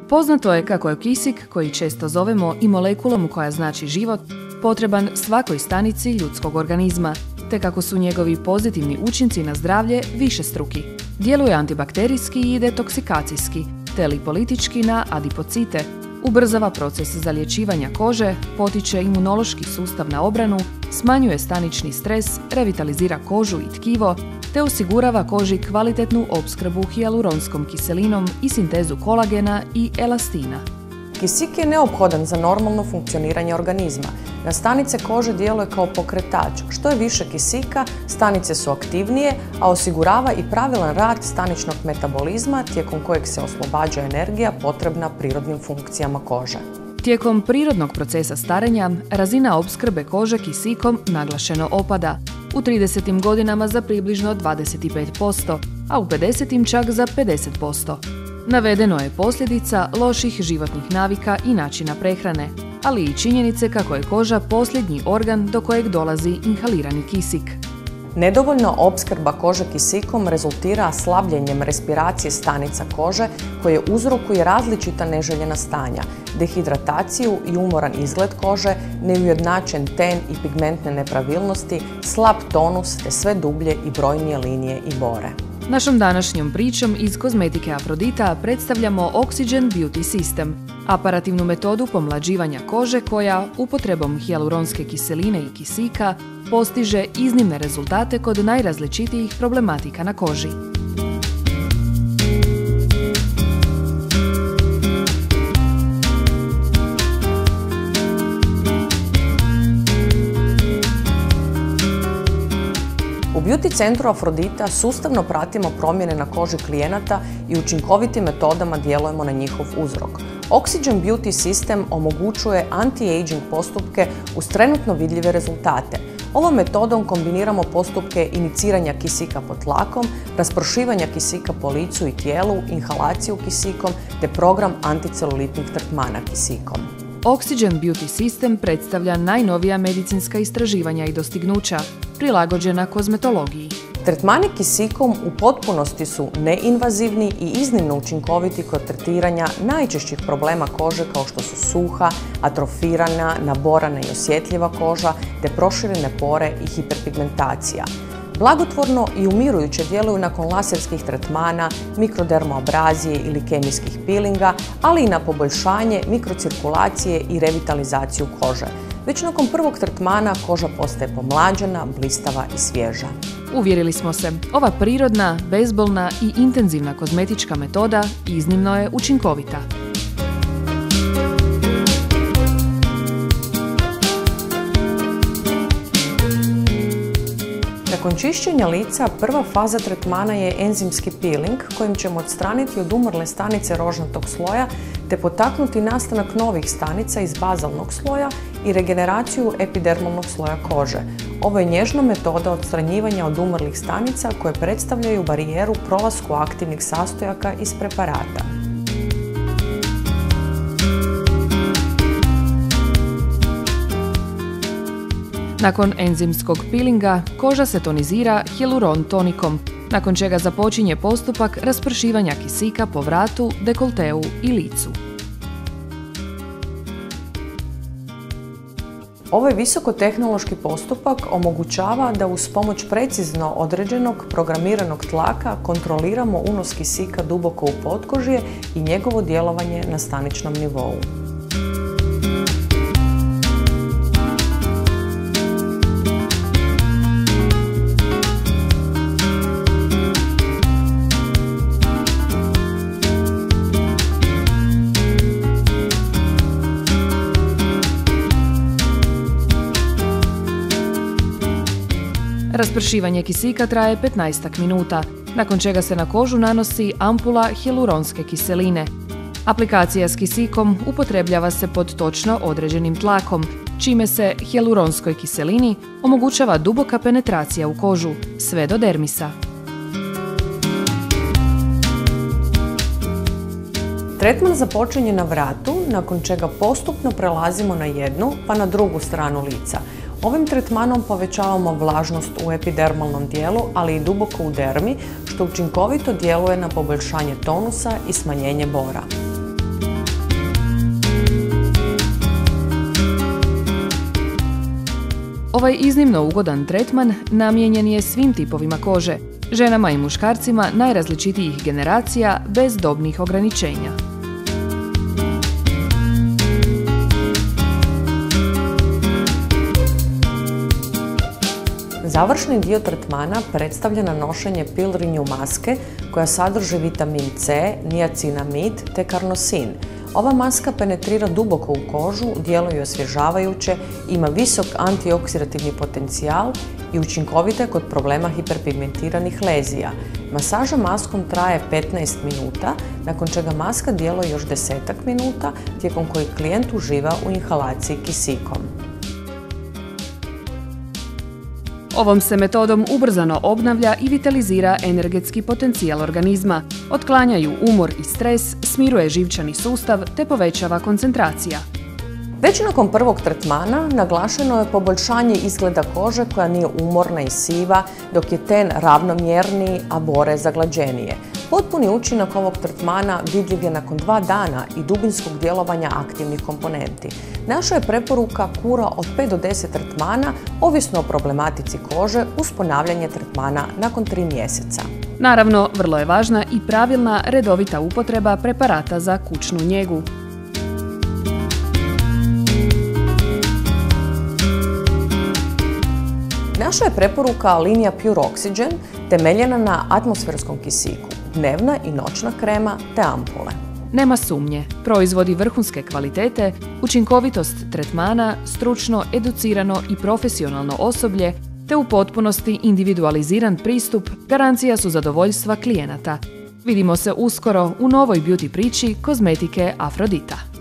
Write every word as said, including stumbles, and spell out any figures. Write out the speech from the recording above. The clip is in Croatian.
Poznato je kako je kisik, koji često zovemo i molekulom koja znači život, potreban svakoj stanici ljudskog organizma, te kako su njegovi pozitivni učinci na zdravlje višestruki. Djeluje antibakterijski i detoksikacijski, te lipolitički na adipocite, ubrzava proces zalječivanja kože, potiče imunološki sustav na obranu, smanjuje stanični stres, revitalizira kožu i tkivo, te osigurava koži kvalitetnu opskrbu hijaluronskom kiselinom i sintezu kolagena i elastina. Kisik je neophodan za normalno funkcioniranje organizma. Na stanice kože djeluje kao pokretač. Što je više kisika, stanice su aktivnije, a osigurava i pravilan rad staničnog metabolizma tijekom kojeg se oslobađa energija potrebna prirodnim funkcijama kože. Tijekom prirodnog procesa starenja, razina opskrbe kože kisikom naglašeno opada, u tridesetim godinama za približno dvadeset pet posto, a u pedesetim čak za pedeset posto. Navedeno je posljedica loših životnih navika i načina prehrane, ali i činjenice kako je koža posljednji organ do kojeg dolazi inhalirani kisik. Nedovoljna opskrba kože kisikom rezultira slabljenjem respiracije stanica kože koje uzrokuje različita neželjena stanja, dehidrataciju i umoran izgled kože, neujednačen ten i pigmentne nepravilnosti, slab tonus te sve dublje i brojnije linije i bore. Našom današnjom pričom iz kozmetike Afrodita predstavljamo Oxygen Beauty System, aparativnu metodu pomlađivanja kože koja, upotrebom hijaluronske kiseline i kisika, postiže iznimne rezultate kod najrazličitijih problematika na koži. U Beauty centru Afrodita sustavno pratimo promjene na koži klijenata i učinkovitim metodama djelujemo na njihov uzrok. Oxygen Beauty System omogućuje anti-aging postupke uz trenutno vidljive rezultate. Ovom metodom kombiniramo postupke iniciranja kisika pod tlakom, raspršivanja kisika po licu i tijelu, inhalaciju kisikom te program anticelulitnih tretmana kisikom. Oxygen Beauty System predstavlja najnovija medicinska istraživanja i dostignuća, prilagođena kozmetologiji. Tretmani kisikom u potpunosti su neinvazivni i iznimno učinkoviti kod tretiranja najčešćih problema kože kao što su suha, atrofirana, naborana i osjetljiva koža te proširene pore i hiperpigmentacija. Blagotvorno i umirujuće djeluju nakon laserskih tretmana, mikrodermoabrazije ili kemijskih pilinga, ali i na poboljšanje mikrocirkulacije i revitalizaciju kože. Već nakon prvog tretmana koža postaje pomlađena, blistava i svježa. Uvjerili smo se, ova prirodna, bezbolna i intenzivna kozmetička metoda iznimno je učinkovita. Nakon čišćenja lica, prva faza tretmana je enzimski peeling kojim ćemo odstraniti od umrle stanice rožnatog sloja te potaknuti nastanak novih stanica iz bazalnog sloja i regeneraciju epidermalnog sloja kože. Ovo je nježna metoda odstranjivanja od umrlih stanica koje predstavljaju barijeru prolasku aktivnih sastojaka iz preparata. Nakon enzimskog pilinga, koža se tonizira hijaluron tonikom, nakon čega započinje postupak raspršivanja kisika po vratu, dekolteu i licu. Ovaj visokotehnološki postupak omogućava da uz pomoć precizno određenog programiranog tlaka kontroliramo unos kisika duboko u potkožje i njegovo djelovanje na staničnom nivou. Raspršivanje kisika traje petnaestak minuta, nakon čega se na kožu nanosi ampula hijaluronske kiseline. Aplikacija s kisikom upotrebljava se pod točno određenim tlakom, čime se hijaluronskoj kiselini omogućava duboka penetracija u kožu, sve do dermisa. Tretman započinje na vratu, nakon čega postupno prelazimo na jednu pa na drugu stranu lica. Ovim tretmanom povećavamo vlažnost u epidermalnom dijelu, ali i duboko u dermi, što učinkovito djeluje na poboljšanje tonusa i smanjenje bora. Ovaj iznimno ugodan tretman namijenjen je svim tipovima kože, ženama i muškarcima najrazličitijih generacija bez dobnih ograničenja. Završni dio tretmana predstavlja nanošenje Peel Renew maske koja sadrži vitamin C, niacinamid te karnosin. Ova maska penetrira duboko u kožu, djeluje osvježavajuće, ima visok antioksidativni potencijal i učinkovita je kod problema hiperpigmentiranih lezija. Masaža maskom traje petnaest minuta, nakon čega maska djeluje još desetak minuta, tijekom kojih klijent uživa u inhalaciji kisikom. Ovom se metodom ubrzano obnavlja i vitalizira energetski potencijal organizma, otklanjaju umor i stres, smiruje živčani sustav te povećava koncentracija. Već nakon prvog tretmana naglašeno je poboljšanje izgleda kože koja nije umorna i siva, dok je ten ravnomjerniji, a bore zaglađenije. Potpuni učinak ovog tretmana vidljiv je nakon dva dana i dubinskog djelovanja aktivnih komponenti. Naša je preporuka kura od pet do deset tretmana, ovisno o problematici kože, uz ponavljanje tretmana nakon tri mjeseca. Naravno, vrlo je važna i pravilna redovita upotreba preparata za kućnu njegu. Naša je preporuka linija Pure Oxygen temeljena na atmosferskom kisiku, dnevna i noćna krema te ampule. Nema sumnje, proizvodi vrhunske kvalitete, učinkovitost tretmana, stručno, educirano i profesionalno osoblje te u potpunosti individualiziran pristup garancija su zadovoljstva klijenata. Vidimo se uskoro u novoj beauty priči kozmetike Afrodita.